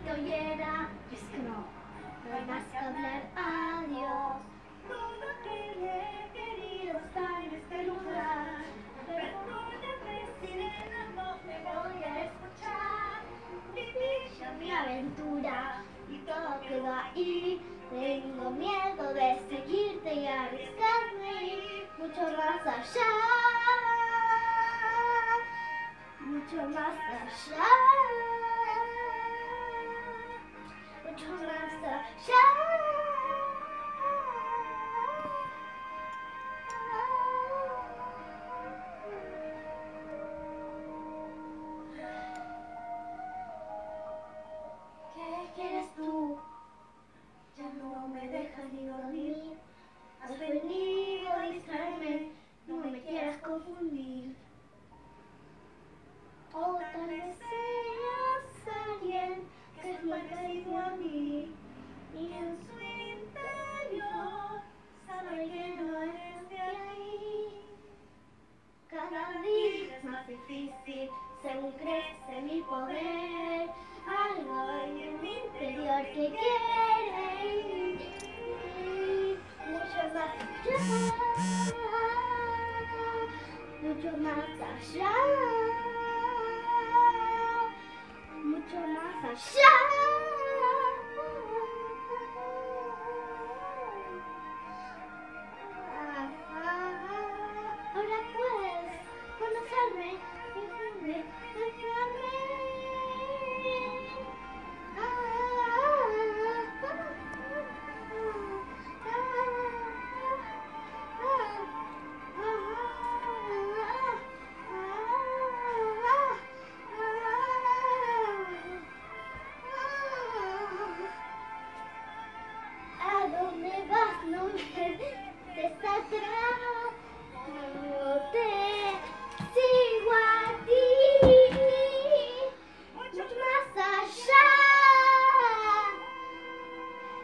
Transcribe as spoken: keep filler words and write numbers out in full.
te oyera. Y es que no, no hay más que hablar. Adiós. Todo que le he querido estar en este lugar, pero no te sirena, no me voy a escuchar. Vivir mi aventura y todo quedó ahí. Tengo miedo de seguirte y arriesgarme mucho más allá, mucho más allá, mucho más allá. ¿Qué quieres tú? Ya no me dejas ni dormir. Has venido a distraerme, no me quieras confundir. O tal vez seas alguien que es muy parecido a mí y en su interior sabe que no eres de ahí. Cada día es más difícil según crece mi poder. Algo hay en mi interior que quiere ir mucho más allá, mucho más allá, mucho más allá.